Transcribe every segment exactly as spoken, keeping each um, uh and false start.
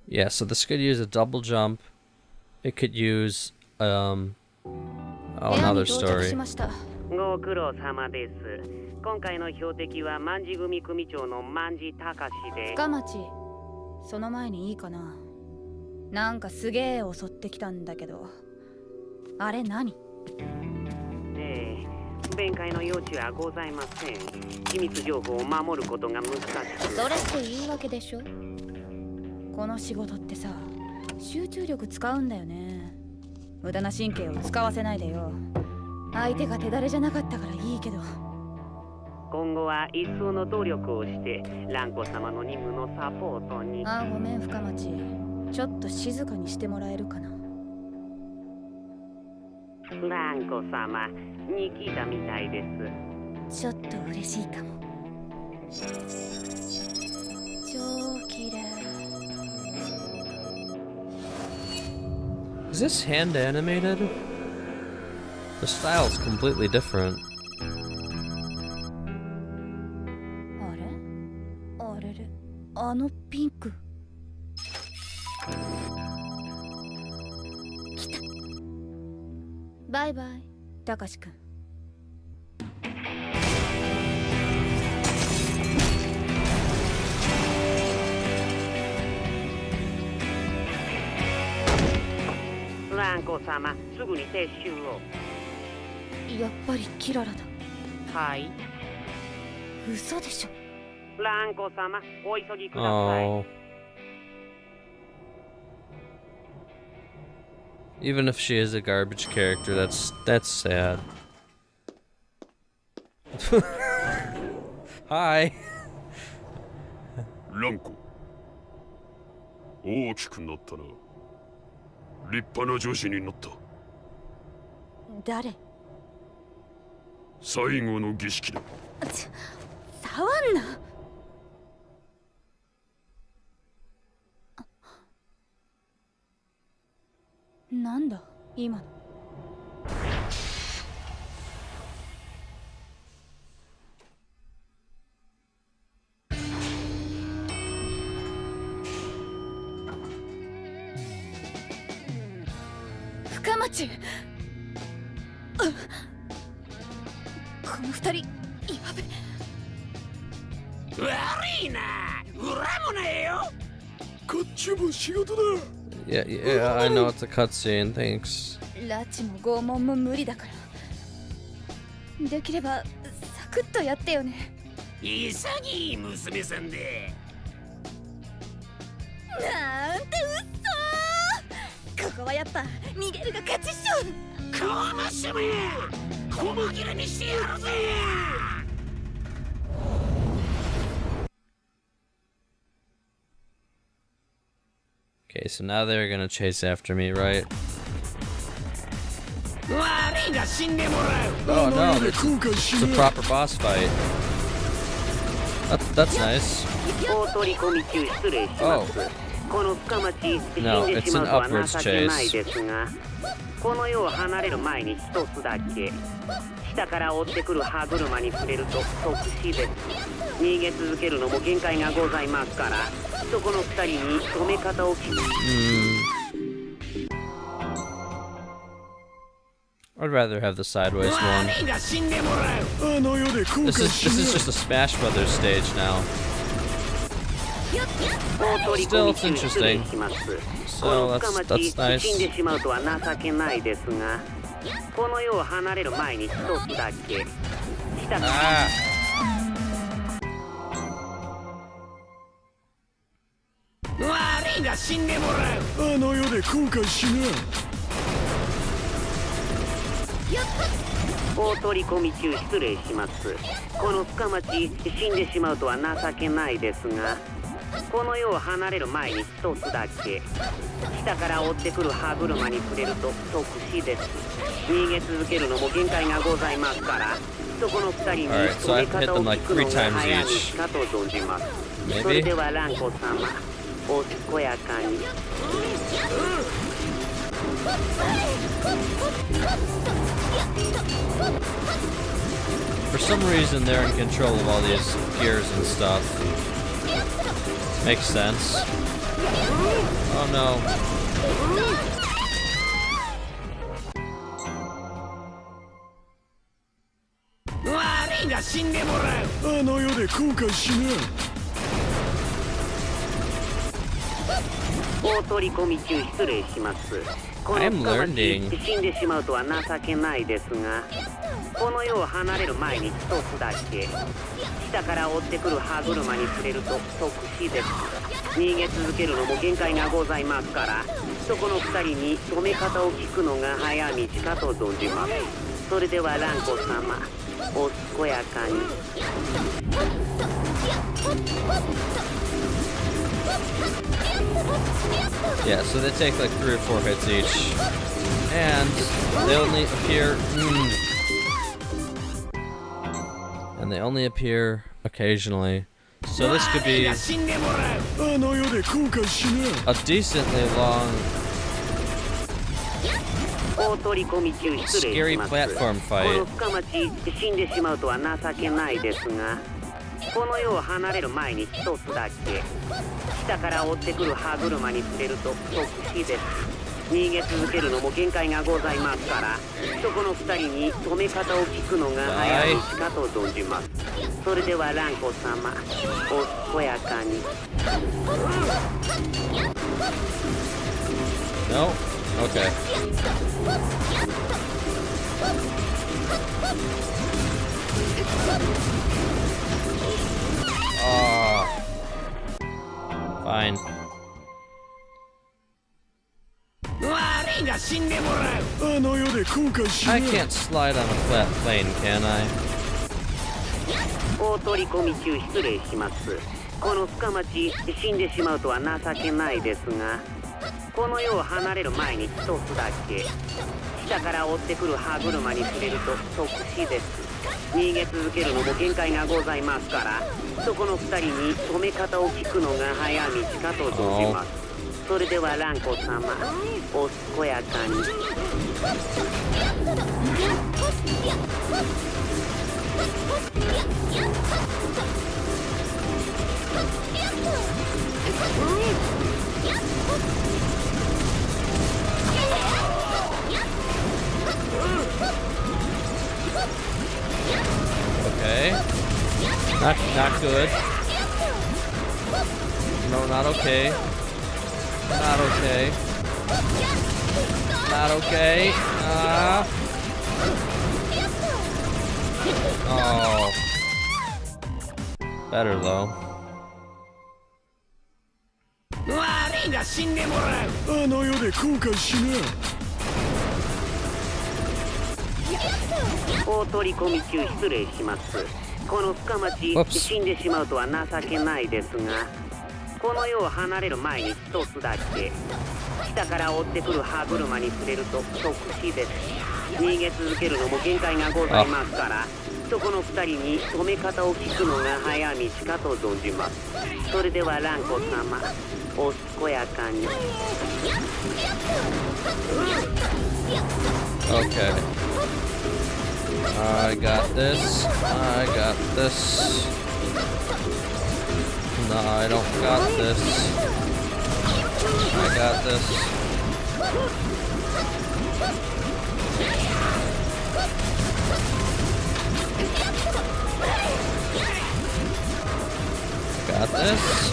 Yeah, so this could use a double jump. It could use, um... Oh, another story. ご苦労様です。今回の標的は万事組組長の万事隆で。 深町、その前にいいかな。なんかすげえ襲ってきたんだけど。あれ何？ ええ、弁解の余地はございません。機密情報を守ることが難しく。 それっていいわけでしょ。この仕事ってさ、集中力使うんだよね。無駄な神経を使わせないでよ。相手が手だれじゃなかったからいいけど。 今後は一層の努力をして蘭子様の任務のサポートに。 あ、ごめん深町。ちょっと静かにしてもらえるかな。 蘭子様に聞いたみたいです。 ちょっと嬉しいかも。超綺麗。 Is this hand animated? The style is completely different. あれ？あれれ、あのピンク。来た。バイバイ、たかしくん。 蘭子様、すぐに撤収を。 やっぱりキララだ。 はい。 嘘でしょ。 蘭子様、お急ぎください。 Oh. Even if she is a garbage character, that's that's sad. Hi. 蘭子、大きくなったな。立派な女子になった。 誰？ 最後の儀式だ。 触んな。なんだ今の。深町。この二人、やべ。 悪いな。恨むなよ。 こっちも仕事だ。 Yeah, yeah, I know it's a cutscene. Thanks. 拉致も拷問も無理だから。できればサクッとやってよね。 潔い娘さんで。 なんて嘘。ここはやっぱ逃げるが勝ちっしょ。 この娘、細切れにしてやるぜ。 Okay, so now they're gonna chase after me, right? Oh no, it's, it's a proper boss fight. That, that's nice. Oh. No, it's an upwards chase. この世を離れる前に一つだけ。下から追ってくる歯車に触れると即死です。逃げ続けるのも限界がございますから、そこの二人に止め方を聞く。 I'd rather have the sideways one. This is this is just a Smash Brothers stage now. Still, it's interesting. So that's that's nice. 死んでしまうとは情けないですが、この世を離れる前に一つだけ。下から。悪いが死んでもらう。あの世で後悔しな。大取り込み中失礼します。この深町、死んでしまうとは情けないですが、この世を離れる前に一つだけ。下から追ってくる歯車に触れると即死です。逃げ続けるのも限界がございますから、そこの二人に止め方を聞くのが早道かと存じます。それでは蘭子様、お健やかに。 For some reason, they're in control of all these gears and stuff. Makes sense. Oh no. 悪いが死んでもらう。 あの世で後悔しな。 大取り込み中失礼します。この I'm 深町 learning. 死んでしまうとは情けないですが、この世を離れる前に一つだけ下から追ってくる歯車に触れると即死です。逃げ続けるのも限界がございますから、そこのふたりに止め方を聞くのが早道かと存じます。それでは蘭子様、お健やかに。 Yeah, so they take like three or four hits each. And they only appear... Mm, and they only appear occasionally. So this could be a decently long, scary platform この fight. 深町死んでしまうとは情けないですが、この世を離れる前に一つだけ下から追ってくる歯車に触れると即死です。逃げ続けるのも限界がございますから、そこのふたりに止め方を聞くのが早道かと存じます。それでは蘭子様、お健やかに。 No? Okay. Oh. Fine. 悪いが死んでもらう。 あの世で後悔しな。 I can't slide on a flat plane, can I? 大取り込み中失礼します。この深町死んでしまうとは情けないですが、この世を離れる前に一つだけ下から追ってくる歯車に触れると即死です。逃げ続けるのも限界がございますから、そこのふたりに止め方を聞くのが早道かと存じます。それでは蘭子様、お健やかに。 Okay. Not, not good. No, not okay. Not okay. Not okay. Ah. Oh. Better though. 悪いが死んでもらう。 あの世で後悔しな。 大取り込み中失礼します。この深町 Whoops. 死んでしまうとは情けないですが、この世を離れる前に一つだけ下から追ってくる歯車に触れると即死です。逃げ続けるのも限界がございますから、そこのふたりに止め方を聞くのが早道かと存じます。それでは蘭子様、お健やかに。 Okay. I got this. I got this. No, I don't got this. I got this. Got this.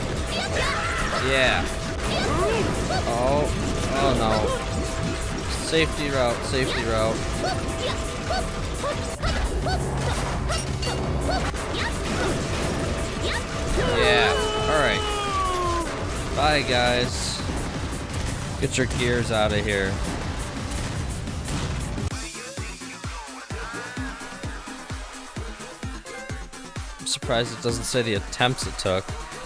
Yeah. Oh. Oh no. Safety route, safety route. Yeah, alright. Bye, guys. Get your gears out of here. I'm surprised it doesn't say the attempts it took.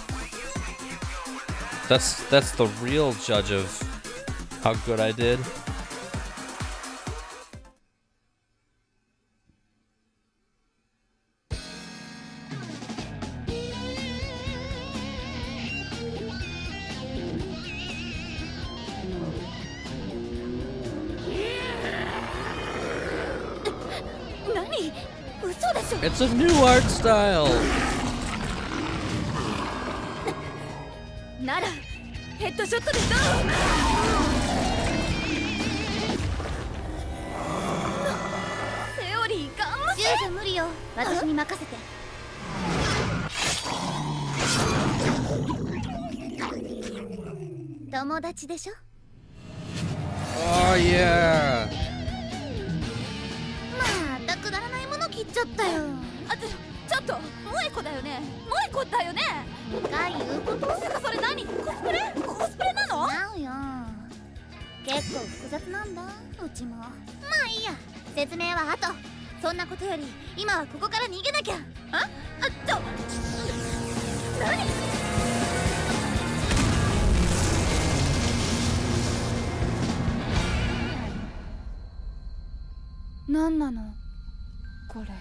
That's that's the real judge of how good I did. It's a new art style. ならヘッドショットでどう？セオリーガン無視。じゃ無理よ。私に任せて。友達でしょ。 Oh yeah. またくだらないもの切っちゃったよ。あ、ちょ、ちょっと萌子だよね。萌子だよね。が言うこと？てかそれ何？コスプレ？コスプレなの？違うよ。結構複雑なんだ。うちも。まあいいや。説明は後。そんなことより今はここから逃げなきゃ。あ？あ、ちょ。何？なんなのこれ。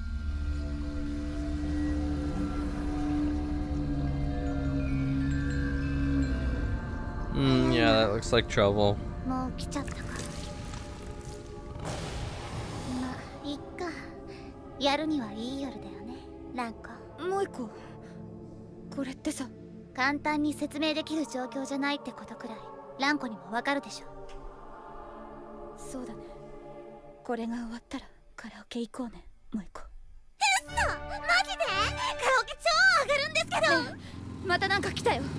Mm, yeah, that looks like trouble. もう来ちゃったか。まあいっか。やるにはいい夜だよね、ランコ。もう一個。これってさ、簡単に説明できる状況じゃないってことくらいランコにもわかるでしょ。そうだね。これが終わったらカラオケ行こうね、もう一個。テスト！マジで？カラオケ超上がるんですけど！ねえ、またなんか来たよ。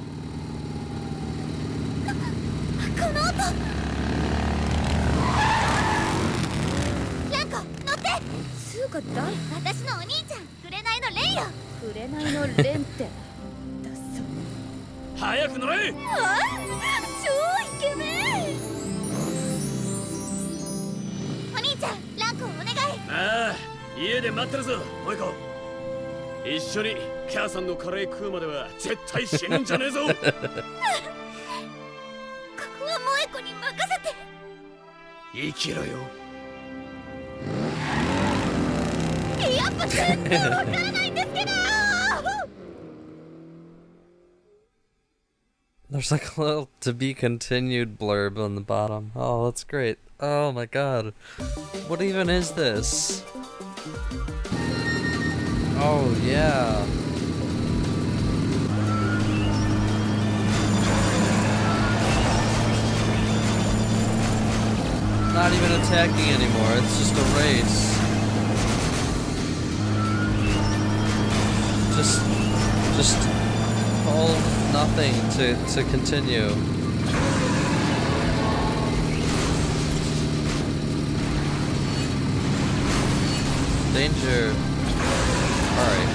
この音！ランコ、乗って！つうか誰？私のお兄ちゃん、紅のレンよ！紅のレンって、だそう。 早く乗れ！ ああ、超イケメン！お兄ちゃん、ランコお願い。 ああ、家で待ってるぞ、萌子。一緒に母さんのカレー食うまでは絶対死ぬんじゃねえぞ。ここは萌子に任せて。 生きろよ。 やっぱ全然わからないんですけど。 There's like a little to be continued blurb on the bottom. Oh, that's great. Oh my god. What even is this? Oh, yeah. Not even attacking anymore, it's just a race. Just, just hold nothing to, to continue. Danger. Alright.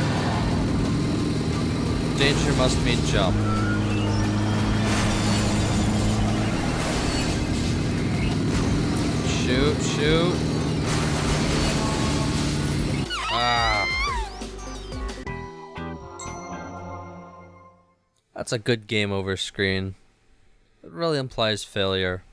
Danger must mean jump. Shoot, shoot. Ah. That's a good game over screen. It really implies failure.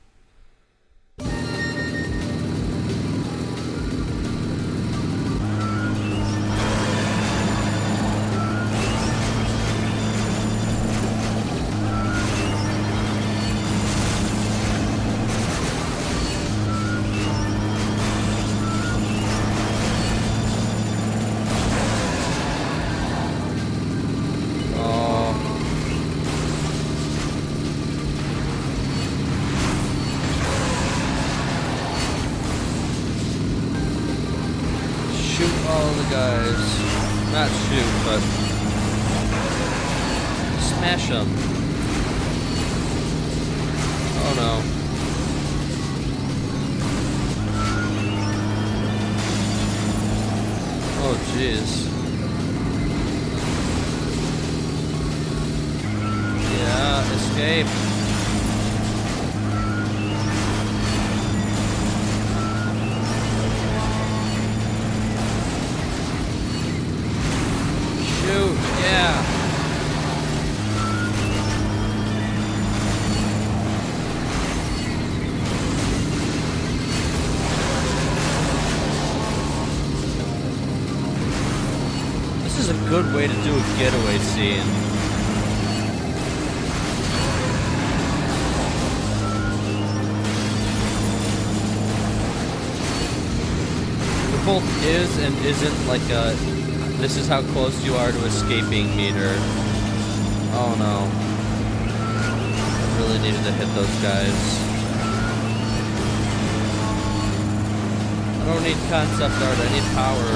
Good way to do a getaway scene. The both is and isn't like a this is how close you are to escaping meter. Oh no. really needed to hit those guys. I don't need concept art, I need power.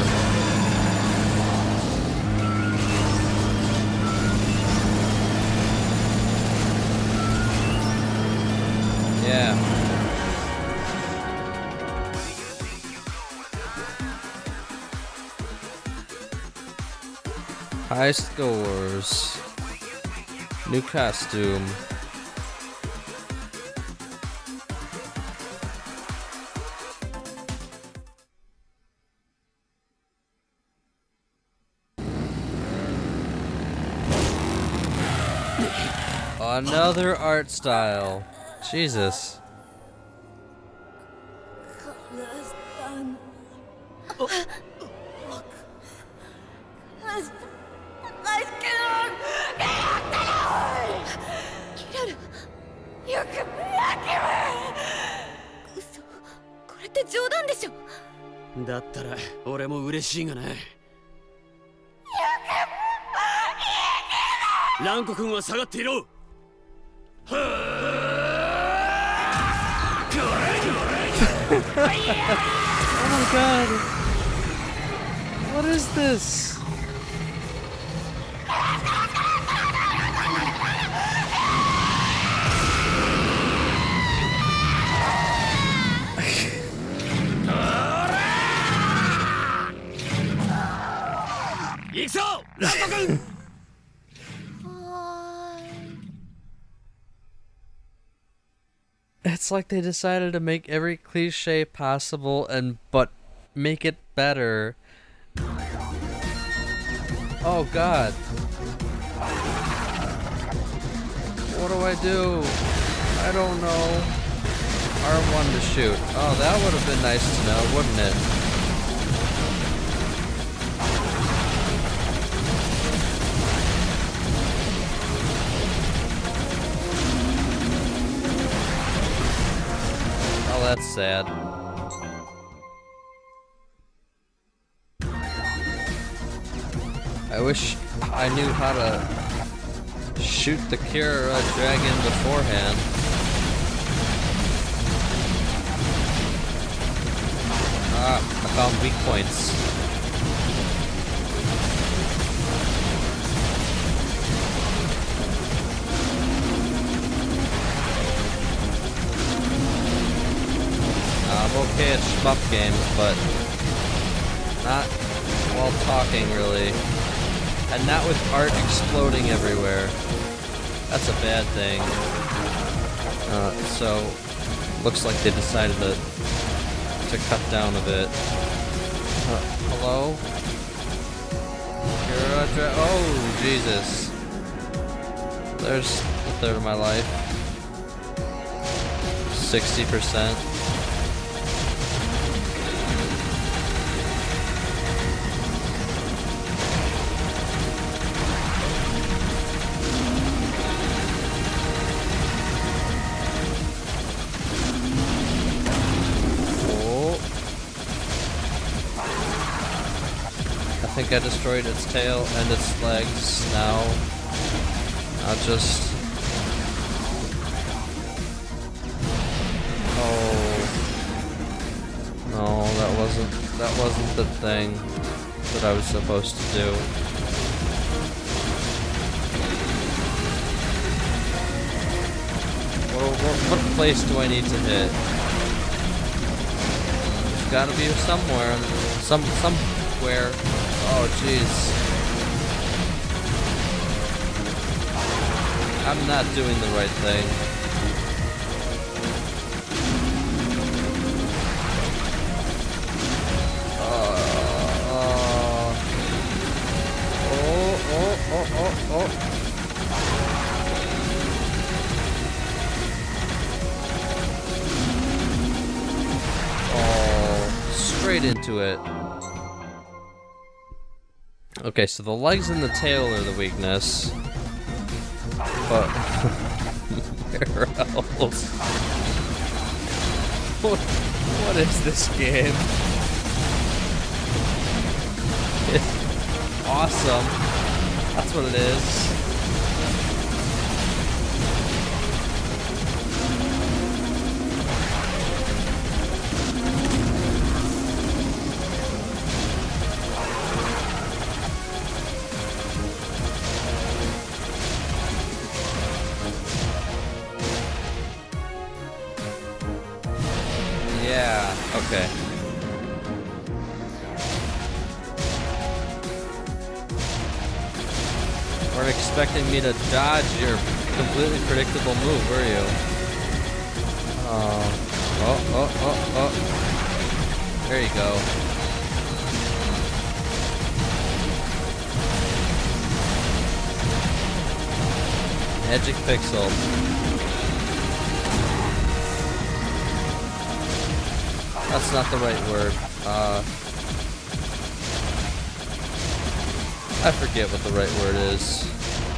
Yeah. High scores. New costume. Another art style. Jesus. That だったら俺も嬉しいがな。ランコ君は下がっていろ。Oh my god! What is this? It's like they decided to make every cliche possible and but make it better. Oh god. What do I do? I don't know. R one to shoot. Oh, that would have been nice to know, wouldn't it? Oh, that's sad. I wish I knew how to shoot the Kira dragon beforehand. Ah, I found weak points. I'm okay at shmup games, but not while talking, really. And not with art exploding everywhere. That's a bad thing. Uh, so, looks like they decided to, to cut down a bit. Uh, hello? Oh, Jesus. There's a third of my life. sixty percent. I think I destroyed its tail and its legs. Now I'll just... Oh no, that wasn't that wasn't the thing that I was supposed to do. What, what, what place do I need to hit? There's gotta be somewhere. Some somewhere. Oh, jeez. I'm not doing the right thing. Uh, uh, oh, oh, oh, oh, oh. Oh, straight into it. Okay, so the legs and the tail are the weakness. But where else? What, what is this game? It's awesome. That's what it is. Okay. Weren't expecting me to dodge your completely predictable move, were you? Oh, oh, oh, oh, oh. There you go. Magic Pixel. That's not the right word. Uh, I forget what the right word is.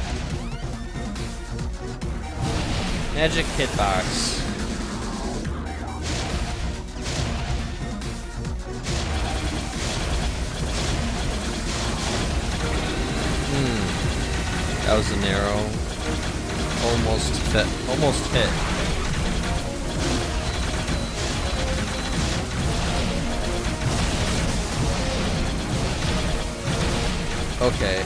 Magic Hitbox. Hmm. That was an arrow. Almost fit. Almost hit. Okay.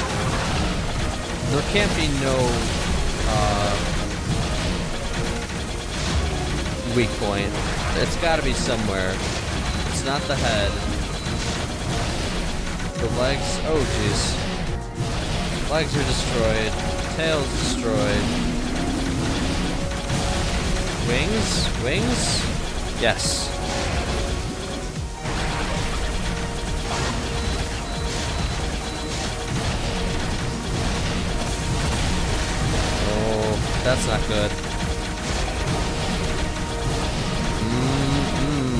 There can't be no uh, weak point. It's gotta be somewhere. It's not the head. The legs. Oh, jeez. Legs are destroyed. Tail's destroyed. Wings? Wings? Yes. That's not good. Mm-hmm.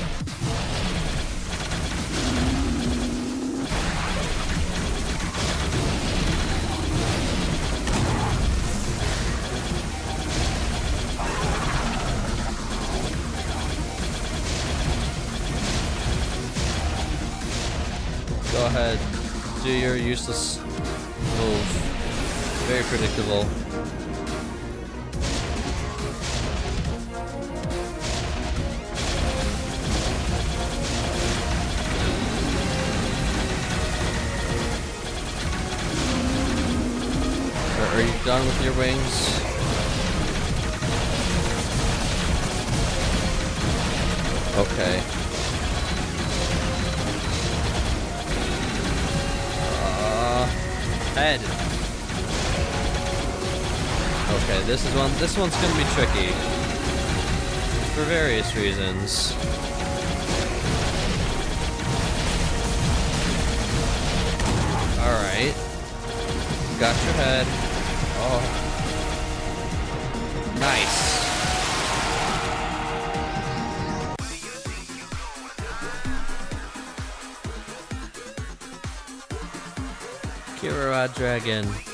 Go ahead. Do your useless move. Very predictable. Are you done with your wings? Okay. Uh, head. Okay, this is one. This one's gonna be tricky for various reasons. All right. Got your head. Oh. Nice. Kira Dragon.